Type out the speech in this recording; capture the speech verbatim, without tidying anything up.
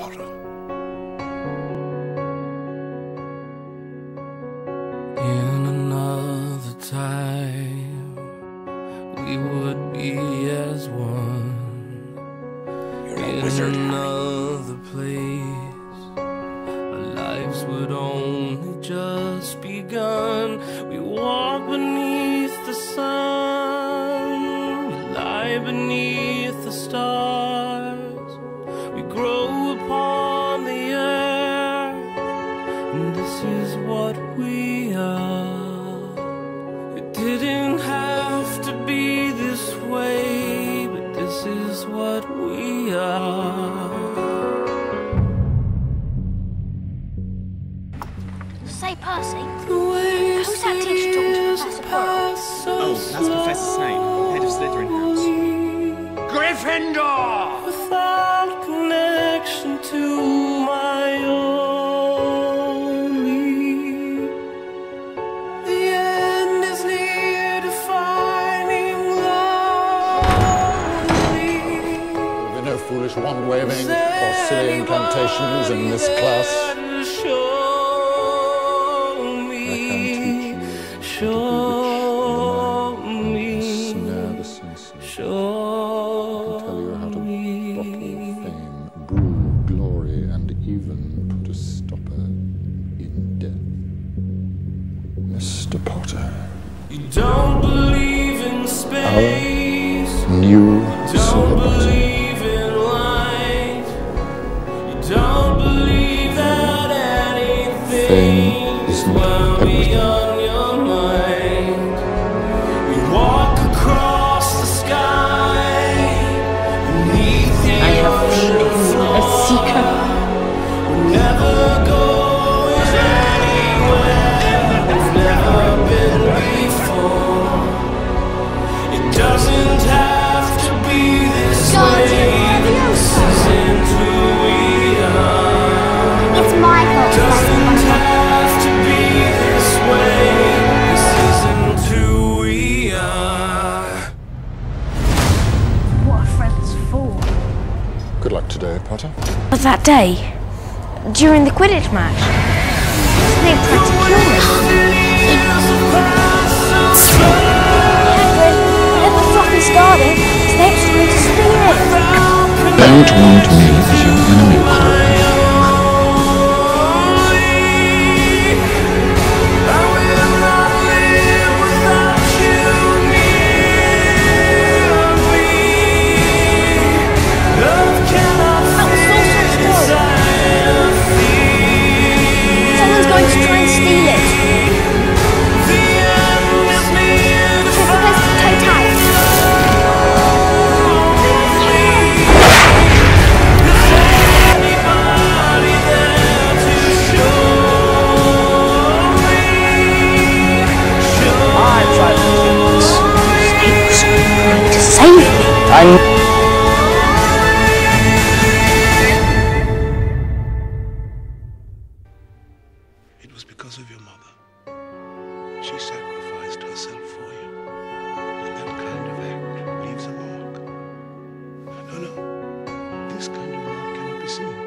Potter. In another time, we would be as one. You're a In wizard, Harry. another place, our lives would only just begun. We walk beneath the sun, we lie beneath the stars, we grow upon the earth, and this is what we are. It didn't have to be this way, but this is what we are. Say, Percy, The who's that teacher talking to Professor Quirrell? Oh, that's Professor Snape, head of Slytherin House. Gryffindor! Without connection to my only. The end is near, defining lonely. There'll be no foolish wand-waving or silly incantations in this class. Show me, I can teach you show me, snare the senses. show Tell you how to bottle fame, brew glory, and even put a stopper in death. Mister Potter, You don't believe in space, new don't silver button. believe in light, you don't believe that anything Fame is not well everything. beyond your mind. We walk across the sky beneath the I have ocean a secret. We're never going anywhere we've never been before. It doesn't have to be this way. This isn't who we are. It's my fault. Doesn't have to be this way. This isn't who we are. What are friends for? Good luck today, Potter. Was that day? During the Quidditch match? Snape tried to kill me. Hagrid, at the Fluffy's garden, Snape's trying to steal it. Don't want me as your enemy, Potter. Someone's going to try and steal it. Check the best toe tag. Snape's trying to save me. It was because of your mother. She sacrificed herself for you. And that kind of act leaves a mark. No, no. This kind of mark cannot be seen.